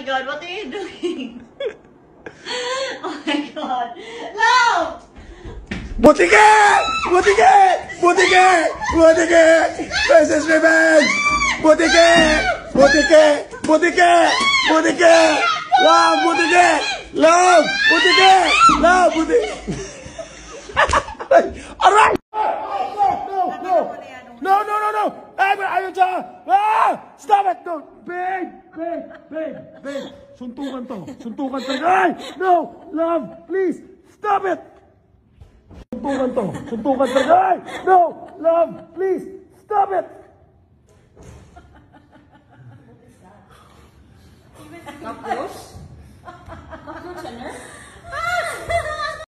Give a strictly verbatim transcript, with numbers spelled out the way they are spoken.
god, what are you doing? Oh my god. Love! Butike! Butike! Butike! Butike! Princess Revenge! Butike! Butike! Butike! Butike! Love! Butike! Love! Butike! Love! Butike! Aray! No, no, no, no! Ay, ayaw siya! Ah! Stop it! No! Babe! Babe! Babe! Babe! Suntukan to! Suntukan to! Ay! No! Love! Please! Stop it! Suntukan to! Suntukan to! Ay! No! Love! Please! Stop it! Cockroach? Cockroach on her?